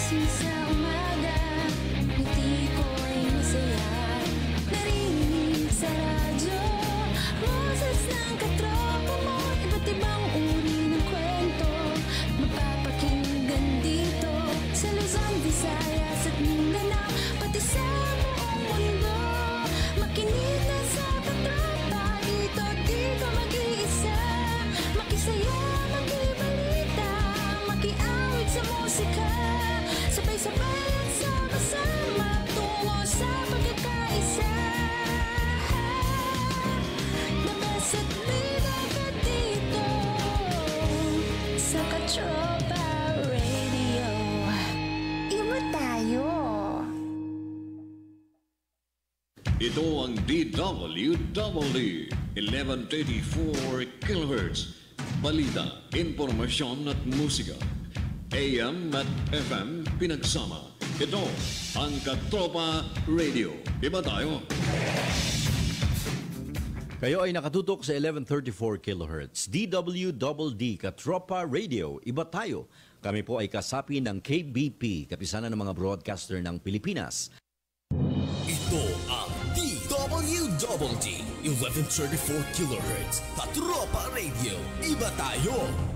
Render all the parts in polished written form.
Gising sa umaga, ngiti ko'y masaya. Narinig sa radyo, boses ng katropa mo. Iba't ibang uri ng kwento, mapapakinggan dito. Sa Luzon, Visayas at Mindanao, pati sa buong mundo. Makinig na sa katropa, dito di ka mag-iisa. Makisaya, makibalita, makiawit sa musika. Sabay-sabay at sama-sama, tungo sa pagkakaisa. The best at bida ka dito sa Katropa Radio. Iba tayo. Ito ang DWWD 1134 kHz. Balita, impormasyon at musika. AM at FM pinagsama. Ito ang Katropa Radio. Iba tayo. Kayo ay nakatutok sa 1134 kHz. DWDD Katropa Radio. Iba tayo. Kami po ay kasapi ng KBP, Kapisanan ng mga Broadcaster ng Pilipinas. Ito ang DWDD 1134 kHz Katropa Radio. Iba tayo.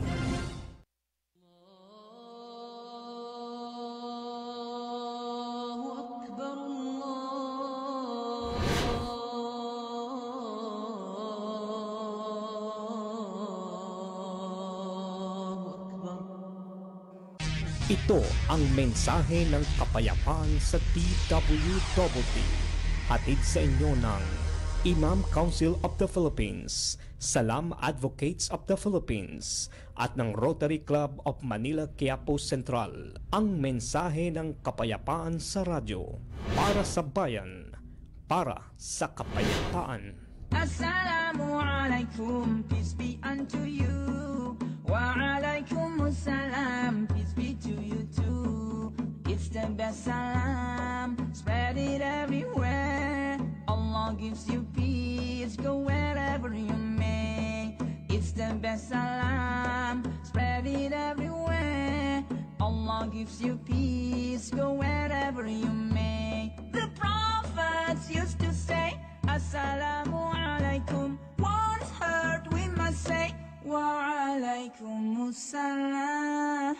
Ito ang mensahe ng kapayapaan sa DWDD. Hatid sa inyo ng Imam Council of the Philippines, Salam Advocates of the Philippines, at ng Rotary Club of Manila, Quiapo Central. Ang mensahe ng kapayapaan sa radyo, para sa bayan, para sa kapayapaan. Assalamualaikum, peace be unto you. Wa alaikumussalam, peace be to you too. It's the best salam, spread it everywhere. Allah gives you peace, go wherever you may. It's the best salam, spread it everywhere. Allah gives you peace, go wherever you may. The prophets used to say, Assalamu alaikum. Once heard we must say, Wa alaikumussalam.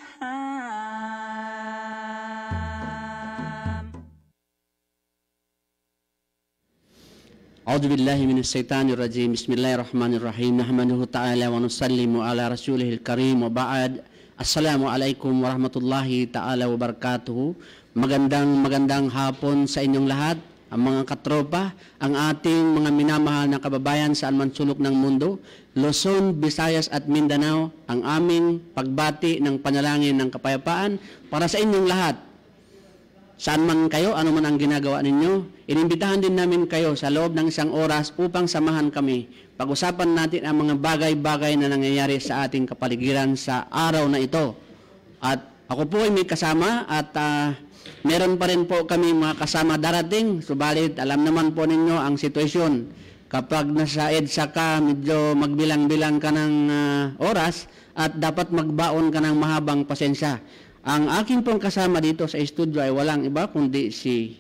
أعوذ بالله من الشيطان الرجيم بسم الله الرحمن الرحيم نحمده تعالى ونسلم على رسوله الكريم وبعد السلام عليكم ورحمة الله تعالى وبركاته. Magandang hapon sa inyong lahat, ang mga katropa, ang ating mga minamahal na kababayan sa anumang sulok ng mundo, Luzon, Visayas at Mindanao. Ang aming pagbati ng panalangin ng kapayapaan para sa inyong lahat. Saan man kayo, ano man ang ginagawa ninyo, inimbitahan din namin kayo sa loob ng isang oras upang samahan kami. Pag-usapan natin ang mga bagay-bagay na nangyayari sa ating kapaligiran sa araw na ito. At ako po ay may kasama at meron pa rin po kami mga kasama darating. Subalit, alam naman po ninyo ang sitwasyon. Kapag nasa EDSA ka, medyo magbilang-bilang ka ng oras at dapat magbaon ka ng mahabang pasensya. Ang aking pong kasama dito sa studio ay walang iba kundi si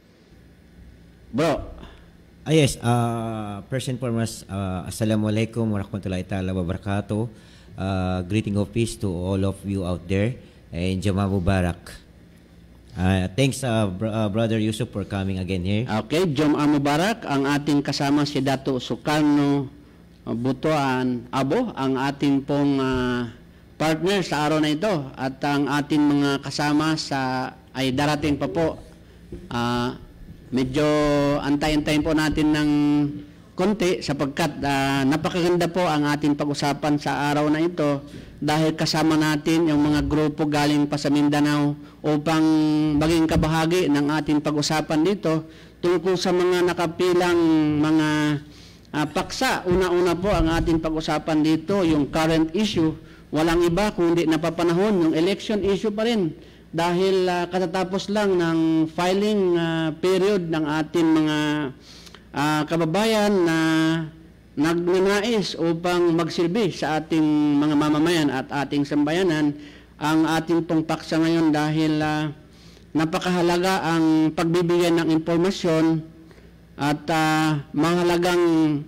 Bro. Yes, first and foremost, Assalamualaikum warahmatullahi ta'ala wabarakatuh. Greeting of peace to all of you out there. And Juma Mubarak. Thanks, Brother Yusoph, for coming again here. Okay, Juma Mubarak. Ang ating kasama si Dato Sukarno Butuan Abo, ang ating pong partner sa araw na ito, at ang ating mga kasama ay darating pa po. Medyo antay-antayin po natin ng konti sapagkat napakaganda po ang ating pag-usapan sa araw na ito dahil kasama natin yung mga grupo galing pa sa Mindanao upang maging kabahagi ng ating pag-usapan dito tungkol sa mga nakapilang mga paksa. Una-una po ang ating pag-usapan dito, yung current issue. Walang iba kundi napapanahon yung election issue pa rin dahil katatapos lang ng filing period ng ating mga kababayan na nagnanais upang magsilbi sa ating mga mamamayan at ating sambayanan. Ang ating pong paksa ngayon dahil napakahalaga ang pagbibigay ng impormasyon at mahalagang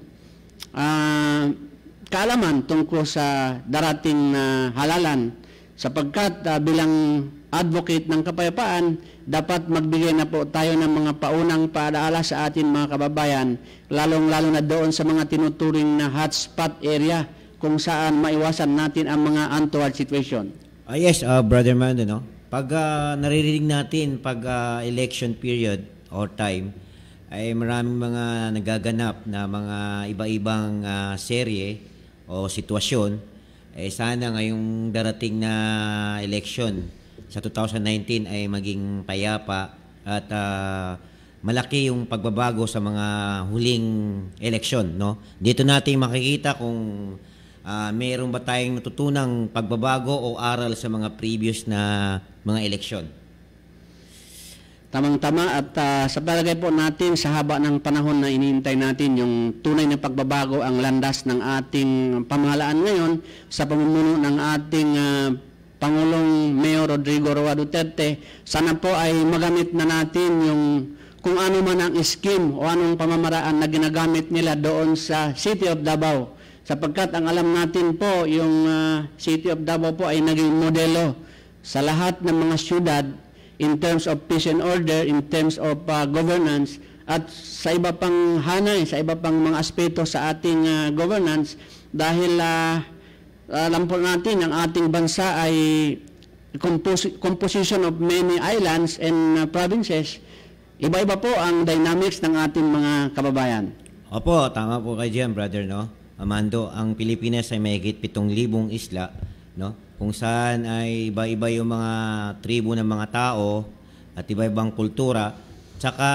kaalaman tungkol sa darating na halalan sapagkat bilang advocate ng kapayapaan, dapat magbigay na po tayo ng mga paunang paalaala sa atin mga kababayan, lalong-lalo na doon sa mga tinuturing na hotspot area kung saan maiwasan natin ang mga untoward situation. Yes, Brother Mando, no? Pag naririnig natin pag election period or time, ay maraming mga nagaganap na mga iba-ibang serye o sitwasyon. Sana ngayong darating na election sa 2019 ay maging payapa at malaki yung pagbabago sa mga huling eleksyon, no? Dito natin makikita kung mayroon ba tayong natutunang pagbabago o aral sa mga previous na mga eleksyon. Tamang-tama at sa palagay po natin sa haba ng panahon na inihintay natin yung tunay na pagbabago ang landas ng ating pamahalaan ngayon sa pamumuno ng ating Pangulong Mayor Rodrigo Roa Duterte. Sana po ay magamit na natin yung kung ano man ang scheme o anong pamamaraan na ginagamit nila doon sa City of Davao. Sapagkat ang alam natin po yung City of Davao po ay naging modelo sa lahat ng mga syudad in terms of peace and order, in terms of governance, at sa iba pang hanay, sa iba pang mga aspeto sa ating governance dahil alam po natin ang ating bansa ay composition of many islands and provinces. Iba-iba po ang dynamics ng ating mga kababayan. Opo, tama po kayo dyan, brother, no? Mando, ang Pilipinas ay mahigit 7,000 isla, no? Kung saan ay iba-iba yung mga tribo ng mga tao at iba-ibang kultura. Tsaka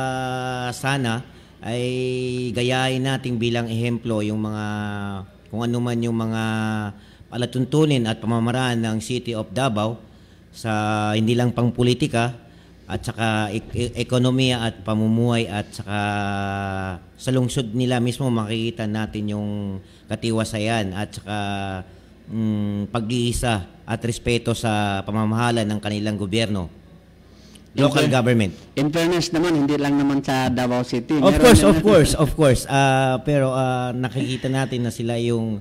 sana ay gayahin natin bilang ehemplo yung mga kung ano man yung mga palatuntunin at pamamaraan ng City of Davao sa hindi lang pang politika at saka ekonomiya at pamumuhay at saka sa lungsod nila mismo makikita natin yung katiwasayan at saka pag-iisa at respeto sa pamamahala ng kanilang gobyerno. Local government. In fairness naman, hindi lang naman sa Davao City. Of course. Pero nakikita natin na sila yung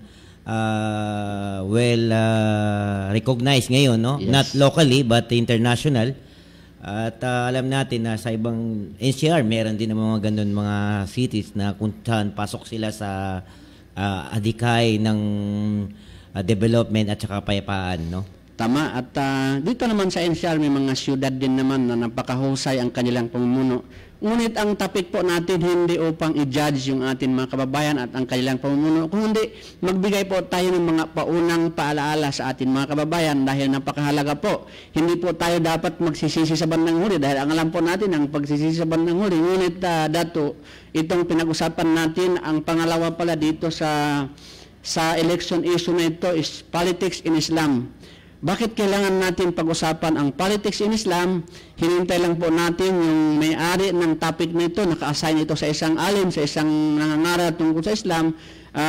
recognized ngayon, no? Yes. Not locally but international. At alam natin na sa ibang NCR meron din mga ganun mga cities na kung saan pasok sila sa adikay ng development at saka kapayapaan, no? Tama. At dito naman sa NCR may mga syudad din naman na napakahusay ang kanilang pamumuno. Ngunit ang topic po natin hindi upang i-judge yung ating mga kababayan at ang kanilang pamumuno, kundi magbigay po tayo ng mga paunang paalaala sa ating mga kababayan dahil napakahalaga po. Hindi po tayo dapat magsisisi sa bandang huli dahil ang alam po natin ang pagsisisi sa bandang huli. Ngunit dato, itong pinag-usapan natin, ang pangalawa pala dito sa election issue na ito is politics in Islam. Bakit kailangan natin pag-usapan ang politics in Islam? Hinintay lang po natin yung may-ari ng topic na ito, naka-assign ito sa isang alim, sa isang nangangaral tungkol sa Islam.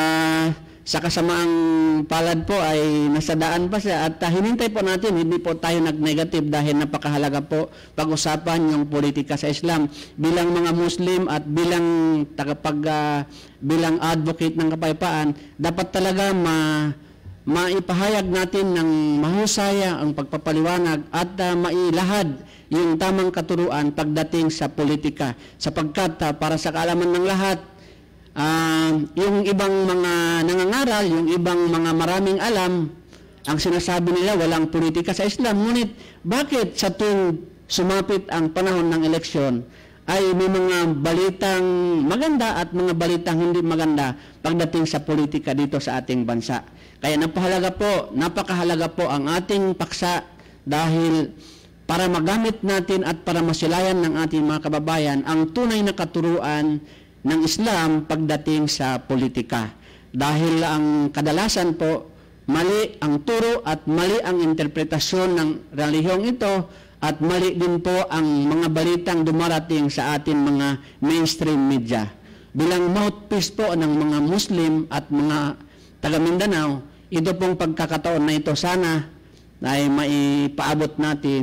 Sa kasamaang palad po ay nasa daan pa siya at hinintay po natin, hindi po tayo nag-negative dahil napakahalaga po pag-usapan yung politika sa Islam. Bilang mga Muslim at bilang bilang advocate ng kapayapaan, dapat talaga maipahayag natin ng mahusaya ang pagpapaliwanag at mailahad yung tamang katuruan pagdating sa politika. Sapagkat para sa kaalaman ng lahat, yung ibang mga nangangaral, yung ibang mga maraming alam, ang sinasabi nila walang politika sa Islam. Ngunit bakit sa tuwing sumapit ang panahon ng eleksyon ay may mga balitang maganda at mga balitang hindi maganda pagdating sa politika dito sa ating bansa? Kaya napakahalaga po ang ating paksa dahil para magamit natin at para masilayan ng ating mga kababayan ang tunay na katuruan ng Islam pagdating sa politika. Dahil ang kadalasan po, mali ang turo at mali ang interpretasyon ng relihiyong ito at mali din po ang mga balitang dumarating sa ating mga mainstream media. Bilang mouthpiece po ng mga Muslim at mga taga Mindanao, ito pong pagkakataon na ito sana ay maipaabot natin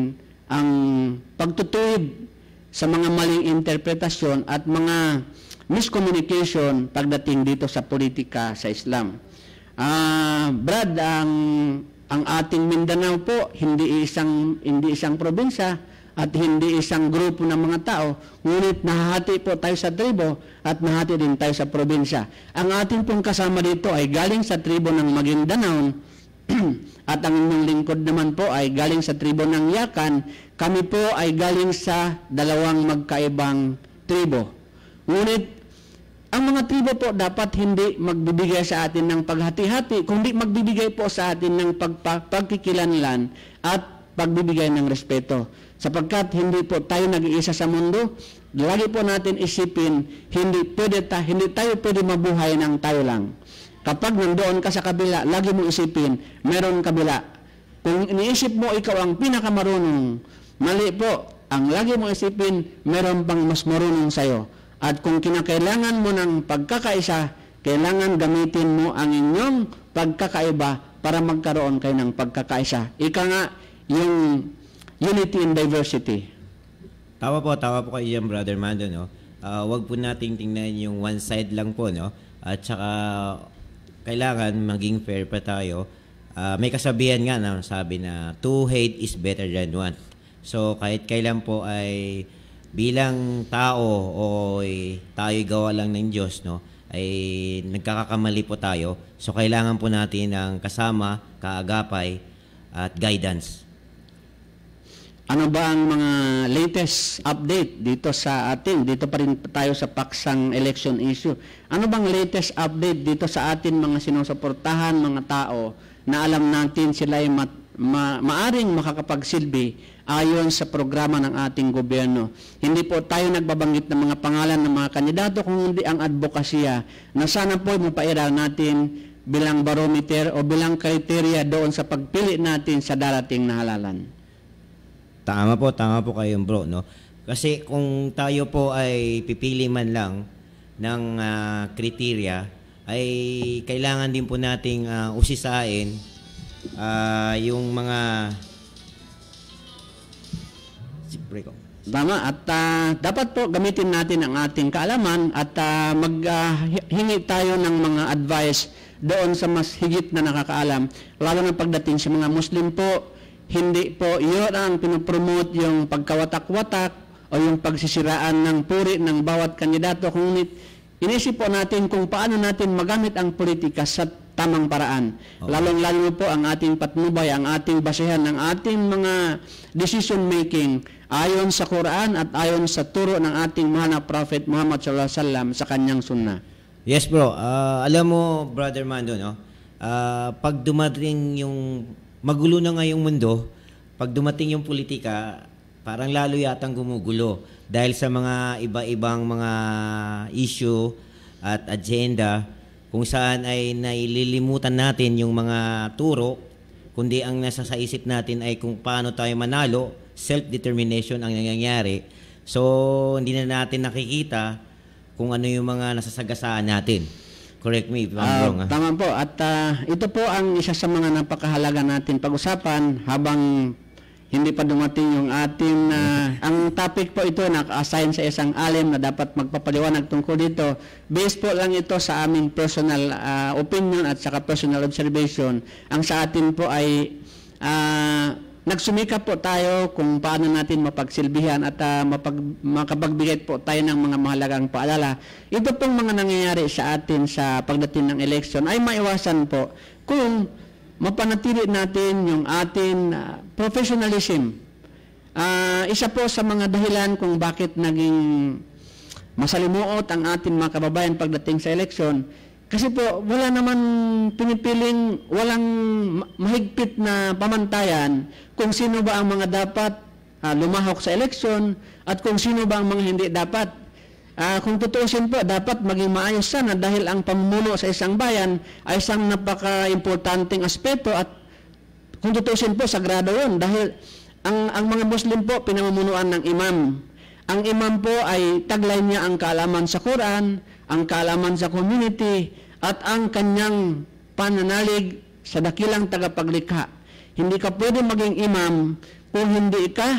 ang pagtutuwid sa mga maling interpretasyon at mga miscommunication pagdating dito sa politika sa Islam. Brad, ang ating Mindanao po hindi isang probinsya at hindi isang grupo ng mga tao, ngunit nahahati po tayo sa tribo at nahati din tayo sa probinsya. Ang ating pong kasama dito ay galing sa tribo ng Maguindanao at ang inyong lingkod naman po ay galing sa tribo ng Yakan. Kami po ay galing sa dalawang magkaibang tribo. Ngunit ang mga tribo po dapat hindi magbibigay sa atin ng paghati-hati, kundi magbibigay po sa atin ng pagkikilanlan at pagbibigay ng respeto. Sapagkat hindi po tayo nag-iisa sa mundo, lagi po natin isipin, hindi tayo pwede mabuhay ng tayo lang. Kapag nandoon ka sa kabila, lagi mo isipin, meron kabila. Kung iniisip mo ikaw ang pinakamarunong, mali po. Ang lagi mo isipin, meron pang mas marunong sa'yo. At kung kinakailangan mo ng pagkakaisa, kailangan gamitin mo ang inyong pagkakaiba para magkaroon kayo ng pagkakaisa. Ika nga, yung unity in diversity. Tawa po kayo dyan, Brother Mando, no? Wag po nating tingnan yung one side lang po, no? At saka, kailangan maging fair pa tayo. May kasabihan nga na sabi na, to hate is better than one. So, kahit kailan po ay bilang tao o tayo'y gawa lang ng Diyos, no? Ay nagkakakamali po tayo. So, kailangan po natin ng kasama, kaagapay, at guidance. Ano ba ang mga latest update dito sa atin? Dito pa rin tayo sa paksang election issue. Ano bang latest update dito sa atin mga sinusuportahan mga tao na alam natin sila ay maaring makakapagsilbi ayon sa programa ng ating gobyerno? Hindi po tayo nagbabanggit ng mga pangalan ng mga kandidato, kung hindi ang advokasya na sana po mapairal natin bilang barometer o bilang kriteria doon sa pagpili natin sa darating na halalan. Tama po kayong bro, no? Kasi kung tayo po ay pipili man lang ng kriteria, ay kailangan din po nating usisain yung mga Tama, at dapat po gamitin natin ang ating kaalaman at maghingi tayo ng mga advice doon sa mas higit na nakakaalam, lalo na pagdating sa mga Muslim po. Hindi po yun ang pinopromote yung pagkawatak-watak o yung pagsisiraan ng puri ng bawat kandidato, kung inisip po natin kung paano natin magamit ang politika sa tamang paraan. Okay. Lalong-lalo po ang ating patnubay, ang ating basehan ng ating mga decision making ayon sa Quran at ayon sa turo ng ating mahal na Prophet Muhammad sallallahu alaihi wasallam sa kanyang sunnah. Yes bro, alam mo Brother Mando, no? Pag dumating yung magulo na ngayong mundo, pag dumating yung politika, parang lalo yatang gumugulo dahil sa mga iba-ibang mga issue at agenda kung saan ay naililimutan natin yung mga turo, kundi ang nasa sa isip natin ay kung paano tayo manalo, self-determination ang nangyayari. So, hindi na natin nakikita kung ano yung mga nasasagasaan natin. Correct me if I'm wrong. Tama po. At ito po ang isa sa mga napakahalaga natin pag-usapan habang hindi pa dumating yung ating ang topic po ito naka-assign sa isang alim na dapat magpapaliwanag tungkol dito. Based po lang ito sa aming personal opinion at saka personal observation. Ang sa atin po ay nagsumikap po tayo kung paano natin mapagsilbihan at makapagbigay po tayo ng mga mahalagang paalala. Ito pong mga nangyayari sa atin sa pagdating ng election ay maiwasan po kung mapanatili natin yung ating professionalism. Isa po sa mga dahilan kung bakit naging masalimuot ang ating mga kababayan pagdating sa election. Kasi po, wala naman pinipiling, walang mahigpit na pamantayan kung sino ba ang mga dapat lumahok sa eleksyon at kung sino ba ang mga hindi dapat. Kung tutuusin po, dapat maging maayos sana dahil ang pamumuno sa isang bayan ay isang napaka-importanting aspeto at kung tutuusin po, sagrado yun dahil ang mga Muslim po pinamumunuan ng imam. Ang imam po ay taglay niya ang kaalaman sa Quran, ang kaalaman sa community, at ang kanyang pananalig sa dakilang tagapaglikha. Hindi ka pwede maging imam kung hindi ka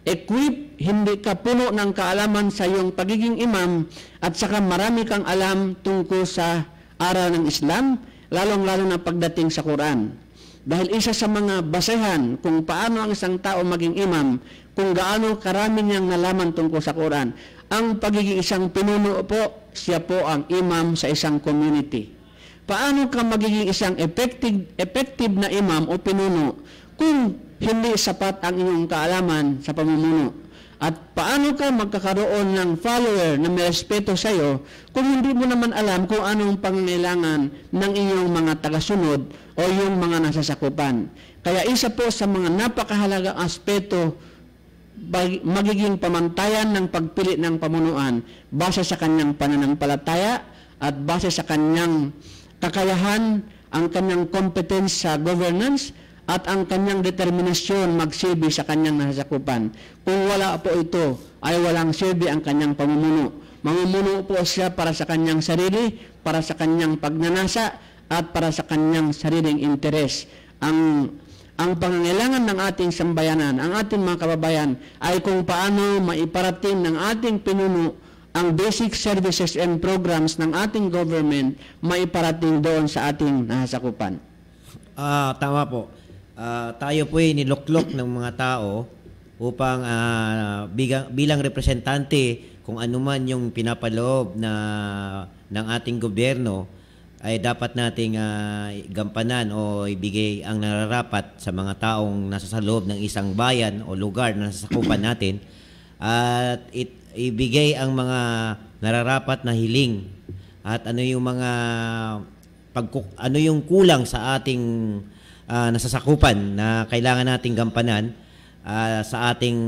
equip, hindi ka puno ng kaalaman sa iyong pagiging imam, at saka marami kang alam tungkol sa aral ng Islam, lalong-lalo na pagdating sa Quran. Dahil isa sa mga basehan kung paano ang isang tao maging imam, kung gaano karami niyang nalaman tungkol sa Quran. Ang pagiging isang pinuno po, siya po ang imam sa isang community. Paano ka magiging isang effective na imam o pinuno kung hindi sapat ang inyong kaalaman sa pamumuno? At paano ka magkakaroon ng follower na may respeto sa iyo kung hindi mo naman alam kung anong pangangailangan ng inyong mga tagasunod o yung mga nasasakupan? Kaya isa po sa mga napakahalagang aspeto magiging pamantayan ng pagpili ng pamunuan base sa kanyang pananampalataya at base sa kanyang kakayahan, ang kanyang competence sa governance, at ang kanyang determinasyon magsilbi sa kanyang nasasakupan. Kung wala po ito, ay walang silbi ang kanyang pamumuno. Mamumuno po siya para sa kanyang sarili, para sa kanyang pagnanasa, at para sa kanyang sariling interes. Ang pangangailangan ng ating sambayanan, ang ating mga kababayan, ay kung paano maiparating ng ating pinuno ang basic services and programs ng ating government, maiparating doon sa ating nasasakupan. Tama po. Tayo po ay niluklok ng mga tao upang bilang representante kung anuman yung pinapaloob ng ating gobyerno ay dapat nating gampanan o ibigay ang nararapat sa mga taong nasa sa loob ng isang bayan o lugar na nasasakupan natin, at ibigay ang mga nararapat na hiling at ano yung mga ano yung kulang sa ating nasasakupan na kailangan nating gampanan sa ating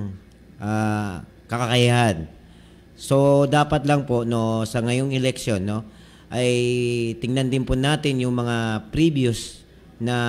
kakakayahan. So dapat lang po sa ngayong eleksyon ay tingnan din po natin yung mga previous na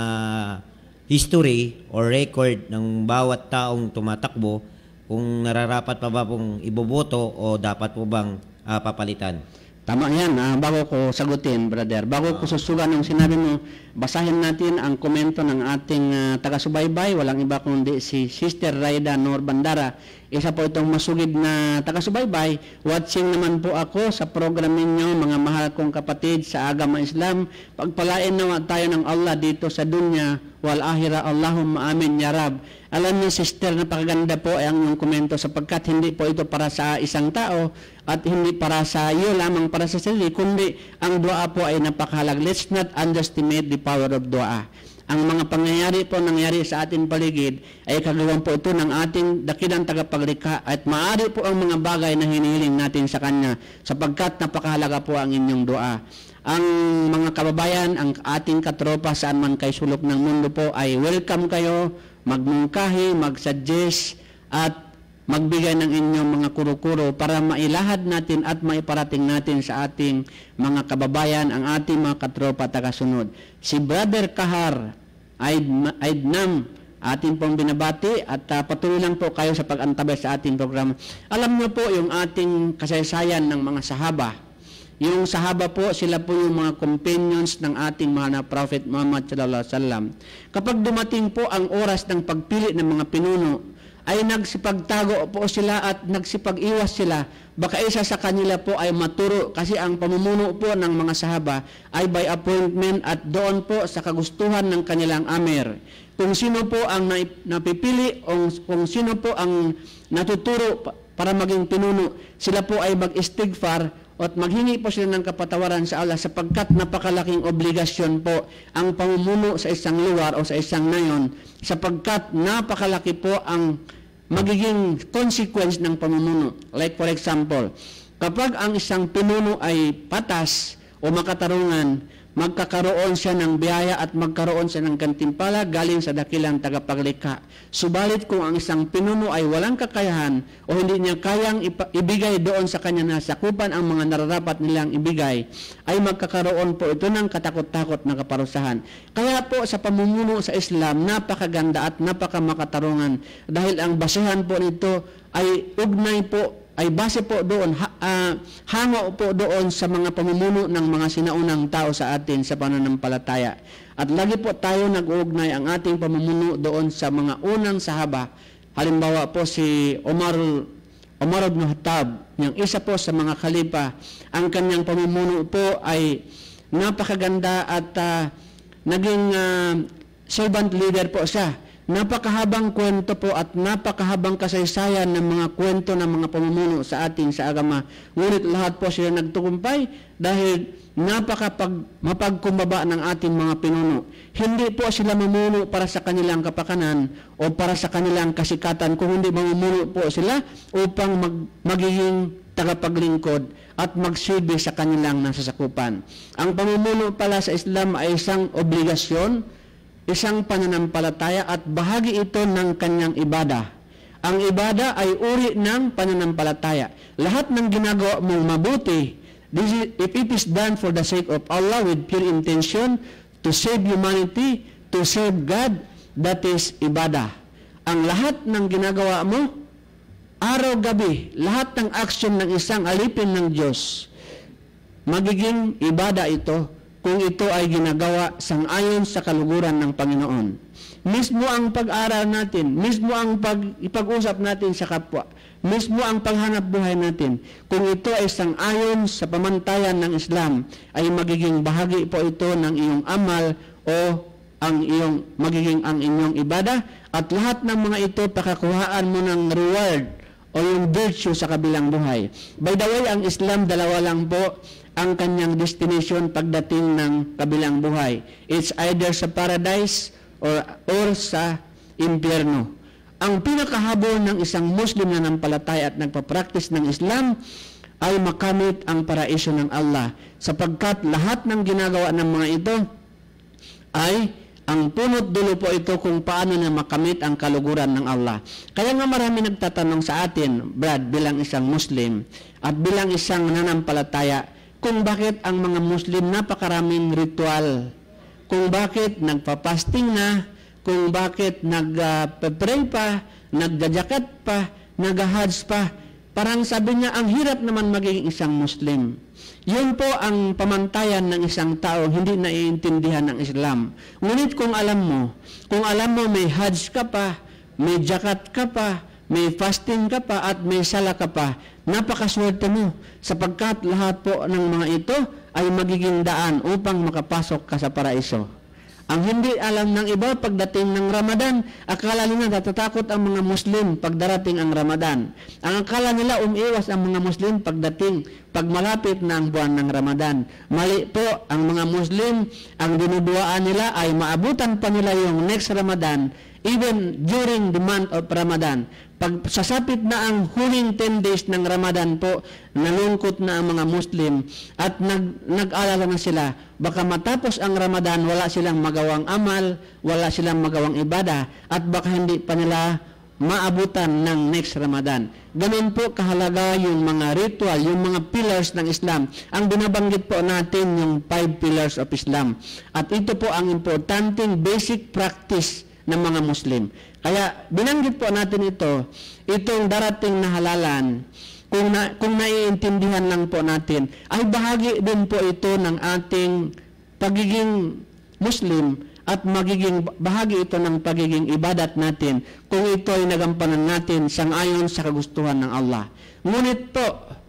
history or record ng bawat taong tumatakbo, kung nararapat pa ba pong iboboto o dapat po bang papalitan. Tama yan. Bago ko sagutin, brother, bago ko susugan ng sinabi mo, basahin natin ang komento ng ating taga-subaybay. Walang iba kundi si Sister Raida Nor Bandara. Isa po itong masugid na taga-subaybay. Watching naman po ako sa program ninyo, mga mahal kong kapatid sa agama Islam. Pagpalain naman tayo ng Allah dito sa dunya wal ahira. Allahumma amin ya Rab. Alam niyo, sister, napakaganda po ang inyong komento, sapagkat hindi po ito para sa isang tao at hindi para sa iyo lamang, para sa sarili, kundi ang dua po ay napakahalag. Let's not underestimate the power of dua. Ang mga pangyayari po nangyari sa ating paligid ay kagawan po ito ng ating dakilang tagapaglikha, at maaari po ang mga bagay na hinihiling natin sa Kanya, sapagkat napakahalaga po ang inyong dua. Ang mga kababayan, ang ating katropa saan man kay sulok ng mundo po ay welcome kayo, magmungkahi, mag-suggest at magbigay ng inyong mga kuro-kuro para mailahad natin at maiparating natin sa ating mga kababayan, ang ating mga katropa tagasunod. Si Brother Kahar Aidnam, ating pong binabati, at patuloy lang po kayo sa pag-antabay sa ating programa. Alam niyo po yung ating kasaysayan ng mga sahaba. Yung sahaba po, sila po yung mga companions ng ating mahal na Prophet Muhammad sallallahu alaihi wasallam. Kapag dumating po ang oras ng pagpili ng mga pinuno, ay nagsipagtago po sila at nagsipag-iwas sila. Baka isa sa kanila po ay maturo, kasi ang pamumuno po ng mga sahaba ay by appointment at doon po sa kagustuhan ng kanilang amir. Kung sino po ang napipili o kung sino po ang natuturo para maging pinuno, sila po ay mag-istighfar at maghingi po sila ng kapatawaran sa Allah, sapagkat napakalaking obligasyon po ang pamumuno sa isang lugar o sa isang nayon, sapagkat napakalaki po ang magiging consequence ng pamumuno. Like for example, kapag ang isang pinuno ay patas o makatarungan, magkakaroon siya ng biyaya at magkaroon siya ng gantimpala galing sa dakilang tagapaglikha. Subalit kung ang isang pinuno ay walang kakayahan o hindi niya kayang ibigay doon sa kanya na sakupan ang mga nararapat nilang ibigay, ay magkakaroon po ito ng katakot-takot na kaparusahan. Kaya po sa pamumuno sa Islam, napakaganda at napakamakatarungan, dahil ang basehan po nito ay ugnay po, ay base po doon, hango po doon sa mga pamumuno ng mga sinaunang tao sa atin sa pananampalataya. At lagi po tayo nag-uugnay ang ating pamumuno doon sa mga unang sahaba, Halimbawa po si Omar ibn Khattab, yung isa po sa mga khalifa, ang kanyang pamumuno po ay napakaganda at naging servant leader po siya. Napakahabang kwento po at napakahabang kasaysayan ng mga kwento ng mga pamumuno sa ating sa agama. Ngunit lahat po sila nagtukumpay dahil mapagkumbaba ng ating mga pinuno. Hindi po sila mamuno para sa kanilang kapakanan o para sa kanilang kasikatan, kung hindi mamumuno po sila upang magiging tagapaglingkod at magsilbi sa kanilang nasasakupan. Ang pamumuno pala sa Islam ay isang obligasyon, isang pananampalataya at bahagi ito ng kanyang ibada. Ang ibada ay uri ng pananampalataya. Lahat ng ginagawa mong mabuti, if it is done for the sake of Allah with pure intention to save humanity, to save God, that is ibada. Ang lahat ng ginagawa mo, araw-gabi, lahat ng action ng isang alipin ng Diyos, magiging ibada ito kung ito ay ginagawa sang-ayon sa kaluguran ng Panginoon. Mismo ang pag-aral natin, mismo ang ipag-usap natin sa kapwa, mismo ang paghanap buhay natin, kung ito ay sang-ayon sa pamantayan ng Islam, ay magiging bahagi po ito ng iyong amal o magiging ang inyong ibada, at lahat ng mga ito pakakuhaan mo ng reward o yung virtue sa kabilang buhay. By the way, ang Islam dalawa lang po ang kanyang destination pagdating ng kabilang buhay. It's either sa paradise or sa impyerno. Ang pinakahabol ng isang Muslim na nampalataya at nagpa-practice ng Islam ay makamit ang paraiso ng Allah, sapagkat lahat ng ginagawa ng mga ito ay ang punot dulo po ito kung paano na makamit ang kaluguran ng Allah. Kaya nga marami nagtatanong sa atin, Brad, bilang isang Muslim at bilang isang nanampalataya, kung bakit ang mga Muslim napakaraming ritual, kung bakit nagpa-fasting na, kung bakit nag-pray pa, nagjajakat pa, nag-hajj pa. Parang sabi niya, ang hirap naman maging isang Muslim. Yun po ang pamantayan ng isang tao hindi naiintindihan ng Islam. Ngunit kung alam mo may hajj ka pa, may jakat ka pa, may fasting ka pa at may sala ka pa, napakaswerte mo, sapagkat lahat po ng mga ito ay magiging daan upang makapasok ka sa paraiso. Ang hindi alam ng iba pagdating ng Ramadan, akala nila natatakot ang mga Muslim pag darating ang Ramadan. Ang akala nila umiiwas ang mga Muslim pag malapit na ang buwan ng Ramadan. Mali po, ang mga Muslim, ang dinuduaan nila ay maabutan pa nila yung next Ramadan, even during the month of Ramadan. Pag sasapit na ang huling 10 days ng Ramadan po, nalungkot na ang mga Muslim at nag-alala na sila, baka matapos ang Ramadan, wala silang magawang amal, wala silang magawang ibada, at baka hindi pa nila maabutan ng next Ramadan. Ganun po kahalaga yung mga ritual, yung mga pillars ng Islam. Ang binabanggit po natin yung 5 pillars of Islam. At ito po ang importanteng basic practice ng mga Muslim. Kaya binanggit po natin itong darating na halalan, kung naiintindihan lang po natin, ay bahagi din po ito ng ating pagiging Muslim at magiging bahagi ito ng pagiging ibadat natin kung ito ay nagampanan natin sang-ayon sa kagustuhan ng Allah. Ngunit po,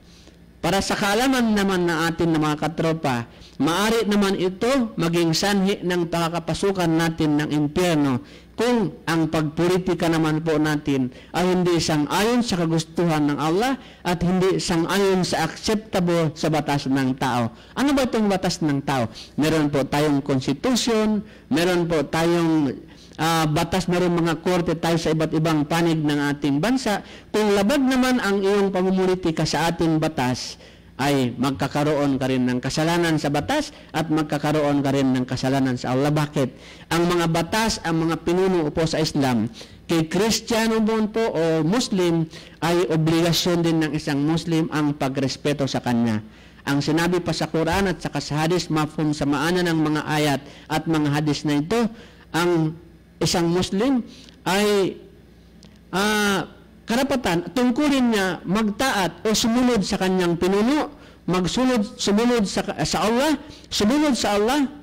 para sa kaalaman naman na atin ng mga katropa, maaari naman ito maging sanhi ng pakakapasukan natin ng impyerno kung ang pagpolitika naman po natin ay hindi sang-ayon sa kagustuhan ng Allah at hindi sang-ayon sa acceptable sa batas ng tao. Ano ba itong batas ng tao? Meron po tayong constitution, meron po tayong batas, meron mga korte tayo sa iba't ibang panig ng ating bansa. Kung labag naman ang iyong pamumulitika sa ating batas, ay magkakaroon ka rin ng kasalanan sa batas at magkakaroon ka rin ng kasalanan sa Allah. Bakit? Ang mga batas, ang mga pinuno po sa Islam, kay Kristiyano po o Muslim, ay obligasyon din ng isang Muslim ang pagrespeto sa kanya. Ang sinabi pa sa Quran at sa hadis, mafhum sa maanan ng mga ayat at mga hadis na ito, ang isang Muslim ay karapatan, tungkulin niya magtaat o sumunod sa kanyang pinuno, sumunod sa Allah,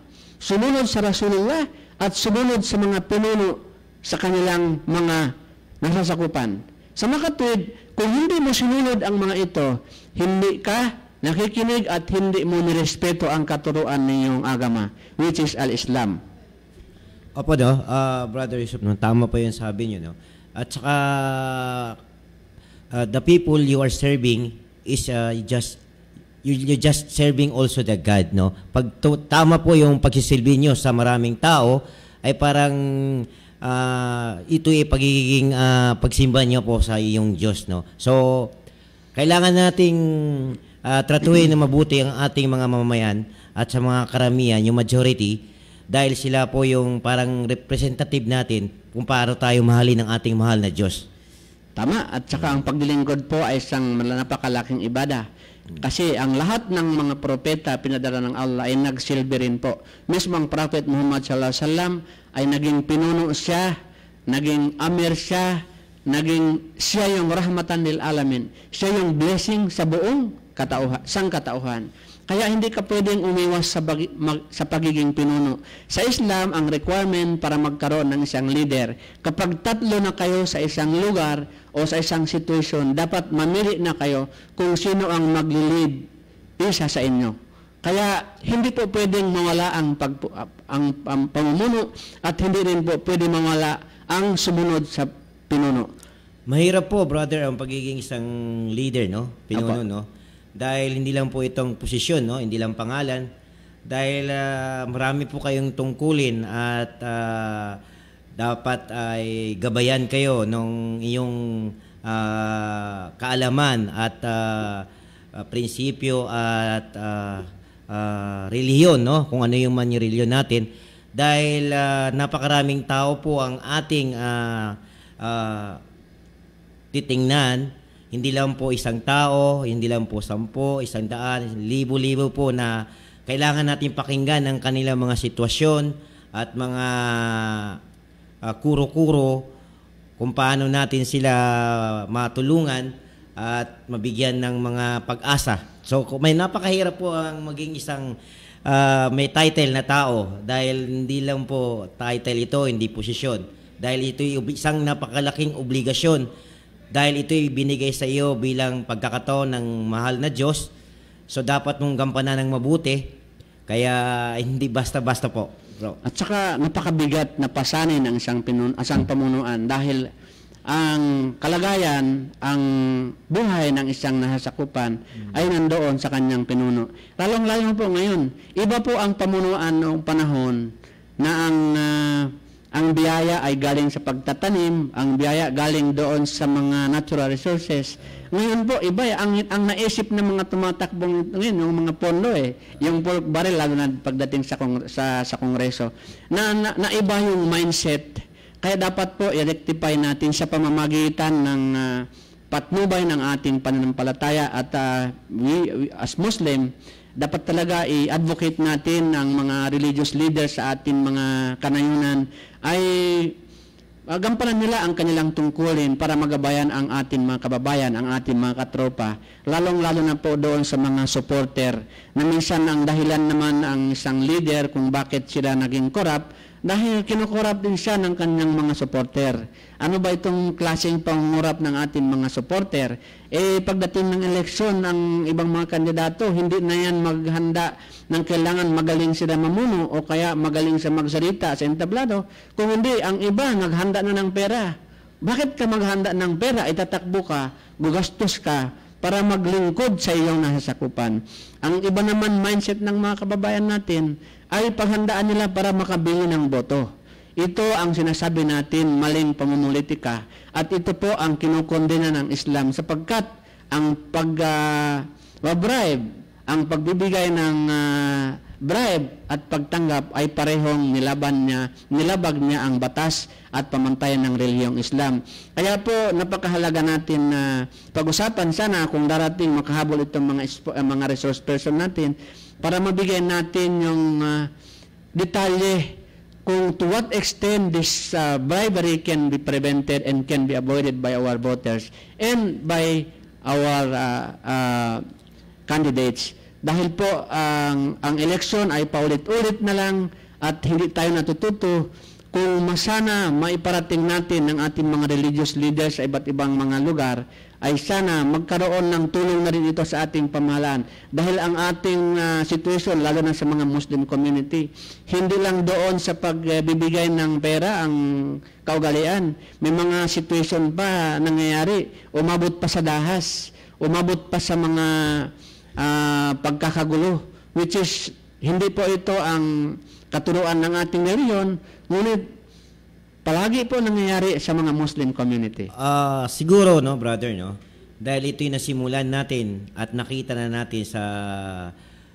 sumunod sa Rasulullah, at sumunod sa mga pinuno sa kanilang mga nasasakupan. Sa makatwid, kung hindi mo sinunod ang mga ito, hindi ka nakikinig at hindi mo nirespeto ang katuruan ninyong agama, which is al-Islam. Opo, no? Brother Yusoph, no? Tama po yung sabi nyo, no? At saka, the people you are serving is you're just serving also the God, no? Pag tama po yung pagsisilbi nyo sa maraming tao, ay parang ito ay pagiging pagsimba nyo po sa iyong Diyos, no? So, kailangan nating tratuhin na mabuti ang ating mga mamamayan at sa mga karamihan, yung majority, dahil sila po yung parang representative natin kung paano tayo mahalin ng ating mahal na Diyos. Tama, at saka ang paglilingkod po ay isang napakalaking ibada. Kasi ang lahat ng mga propeta pinadala ng Allah ay nagsilbi rin po. Mismo ang Prophet Muhammad sallallahu alaihi wasallam ay naging pinuno siya, naging amir siya, naging siya yung rahmatan lil alamin. Siya yung blessing sa buong sangkatauhan. Kaya hindi ka pwedeng umiwas sa pagiging pinuno. Sa Islam, ang requirement para magkaroon ng isang leader, kapag tatlo na kayo sa isang lugar o sa isang situation, dapat mamili na kayo kung sino ang magli-lead isa sa inyo. Kaya hindi po pwedeng mawala ang pamumuno at hindi rin po pwedeng mawala ang sumunod sa pinuno. Mahirap po, brother, ang pagiging isang leader, no? Pinuno, no? Dahil hindi lang po itong posisyon, no? Hindi lang pangalan. Dahil marami po kayong tungkulin at dapat ay gabayan kayo ng iyong kaalaman at prinsipyo at relihiyon, no? Kung ano yung man yung relihiyon natin. Dahil napakaraming tao po ang ating titingnan. Hindi lang po isang tao, hindi lang po 10, 100, libo-libo po na kailangan natin pakinggan ang kanilang mga sitwasyon at mga kuro-kuro kung paano natin sila matulungan at mabigyan ng mga pag-asa. So may napakahirap po ang maging isang may title na tao dahil hindi lang po title ito, hindi posisyon. Dahil ito isang napakalaking obligasyon. Dahil ito'y binigay sa iyo bilang pagkakataon ng mahal na Diyos, so dapat mong gampanan ng mabuti, kaya hindi basta-basta po, bro. At saka napakabigat na pasanin ng isang pamunuan dahil ang kalagayan, ang buhay ng isang nasasakupan ay nandoon sa kanyang pinuno. Lalong-lalo po ngayon, iba po ang pamunuan noong panahon na ang biyaya ay galing sa pagtatanim, ang biyaya galing doon sa mga natural resources. Ngayon po, iba ang naisip ng mga tumatakbong ngayon, yung mga pondo yung pork barrel, lalo na pagdating sa kongreso, na iba yung mindset. Kaya dapat po i-rectify natin sa pamamagitan ng patnubay ng ating pananampalataya at we as Muslim, dapat talaga i-advocate natin ang mga religious leaders sa ating mga kanayunan ay gampanan nila ang kanilang tungkulin para magabayan ang ating mga kababayan, ang ating mga katropa, lalong-lalo na po doon sa mga supporter na minsan ang dahilan naman ang isang leader kung bakit sila naging corrupt dahil kinukorap din siya ng kanyang mga supporter. Ano ba itong klaseng pangungurap ng ating mga supporter? Pagdating ng eleksyon, ang ibang mga kandidato, hindi na yan maghanda ng kailangan magaling sila mamuno o kaya magaling sa magsalita sa entablado. Kung hindi, ang iba naghanda na ng pera. Bakit ka maghanda ng pera? Itatakbo ka, gugastos ka para maglingkod sa iyong nasasakupan. Ang iba naman mindset ng mga kababayan natin ay paghandaan nila para makabili ng boto. Ito ang sinasabi natin maling pamumulitika at ito po ang kinukondena ng Islam sapagkat ang pag-bribe, ang pagbibigay ng bribe at pagtanggap ay parehong nilabag niya ang batas at pamantayan ng relihiyong Islam. Kaya po napakahalaga natin na pag-usapan sana kung darating makahabol itong mga resource person natin para mabigyan natin yung detalye kung to what extent this bribery can be prevented and can be avoided by our voters and by our candidates. Dahil po ang election ay paulit-ulit na lang at hindi tayo natututo kung masana maiparating natin ng ating mga religious leaders sa iba't ibang mga lugar, ay sana magkaroon ng tulong na rin ito sa ating pamahalaan. Dahil ang ating situation, lalo na sa mga Muslim community, hindi lang doon sa pagbibigay ng pera ang kaugalian. May mga situation pa nangyayari, umabot pa sa dahas, umabot pa sa mga pagkakagulo, which is hindi po ito ang katuruan ng ating reliyon, ngunit palagi po nangyayari sa mga Muslim community. Siguro, no, brother, no? Dahil ito'y nasimulan natin at nakita na natin sa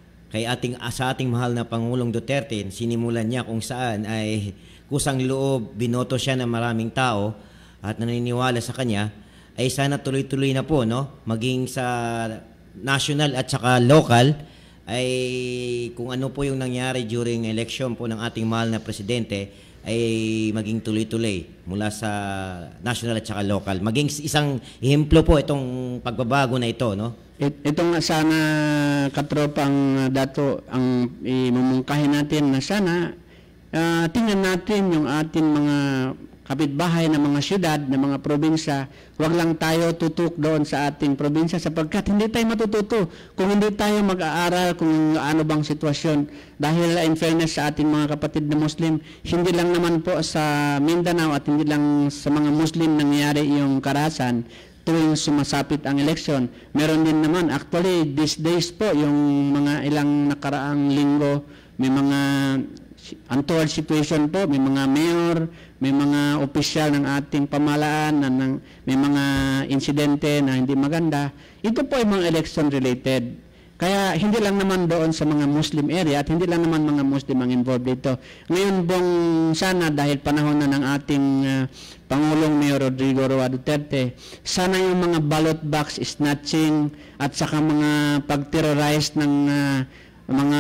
ating mahal na Pangulong Duterte, sinimulan niya kung saan ay kusang loob, binoto siya ng maraming tao at naniniwala sa kanya, ay sana tuloy-tuloy na po, no? Maging sa national at saka local, ay kung ano po yung nangyari during election po ng ating mahal na presidente ay maging tuloy-tuloy mula sa national at saka local. Maging isang ehemplo po itong pagbabago na ito, no? Ito nga sana, katropang dato, ang imumungkahin natin na sana tingnan natin yung ating mga kapitbahay na mga syudad, na mga probinsya. Huwag lang tayo tutok doon sa ating probinsya sapagkat hindi tayo matututo kung hindi tayo mag-aaral kung ano bang sitwasyon. Dahil in fairness sa ating mga kapatid na Muslim, hindi lang naman po sa Mindanao at hindi lang sa mga Muslim nangyayari yung karahasan tuwing sumasapit ang eleksyon. Meron din naman, actually, these days po, yung mga ilang nakaraang linggo, may mga untoward situation po, may mga mayor, may mga opisyal ng ating pamahalaan na may mga insidente na hindi maganda. Ito po ay mga election related. Kaya hindi lang naman doon sa mga Muslim area at hindi lang naman mga Muslim ang involved dito. Ngayon pong sana dahil panahon na ng ating Pangulong Mayor Rodrigo Roa Duterte, sana yung mga ballot box snatching at saka mga pag-terrorize ng mga